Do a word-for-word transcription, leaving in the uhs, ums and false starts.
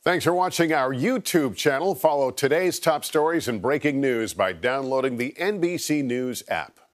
Thanks for watching our YouTube channel. Follow today's top stories and breaking news by downloading the N B C News app.